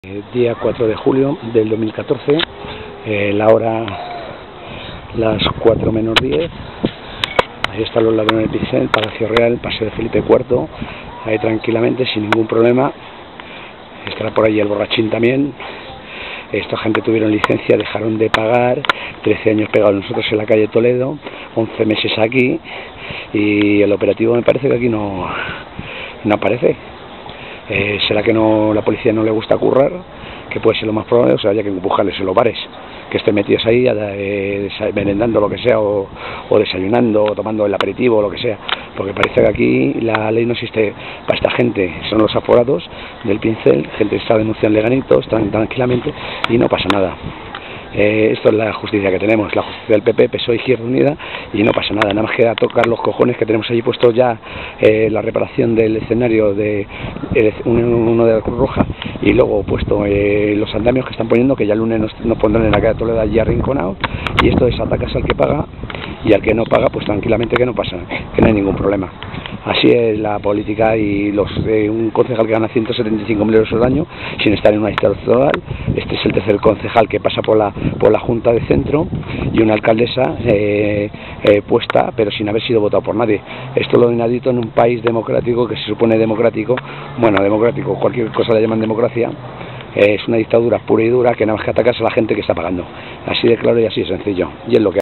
Día 4 de julio del 2014, la hora las 4 menos 10. Ahí están los ladrones del pincel, Palacio Real, Paseo de Felipe IV, ahí tranquilamente, sin ningún problema. Estará por ahí el borrachín también. Esta gente tuvieron licencia, dejaron de pagar, 13 años pegados nosotros en la calle Toledo, 11 meses aquí, y el operativo me parece que aquí no aparece. Será que la policía no le gusta currar, que puede ser lo más probable, o sea, haya que empujarles en los bares, que estén metidos ahí merendando lo que sea, o desayunando, o tomando el aperitivo, o lo que sea, porque parece que aquí la ley no existe para esta gente. Son los aforados del pincel, gente que está denunciando leganitos tranquilamente y no pasa nada. Esto es la justicia que tenemos, la justicia del PP, PSOE, Izquierda Unida, y no pasa nada más que a tocar los cojones, que tenemos allí puesto ya la reparación del escenario de uno de la Cruz Roja, y luego puesto los andamios que están poniendo, que ya el lunes nos pondrán en la calle Toledo allí arrinconado, y esto es atacas al que paga, y al que no paga pues tranquilamente que no pasa, que no hay ningún problema. Así es la política, y un concejal que gana 175.000 euros al año sin estar en una lista electoral. Este es el tercer concejal que pasa por la Junta de Centro, y una alcaldesa puesta pero sin haber sido votado por nadie. Esto es lo inaudito en un país democrático, que se supone democrático. Bueno, democrático, cualquier cosa le llaman democracia. Es una dictadura pura y dura, que nada más que atacas a la gente que está pagando. Así de claro y así de sencillo, y es lo que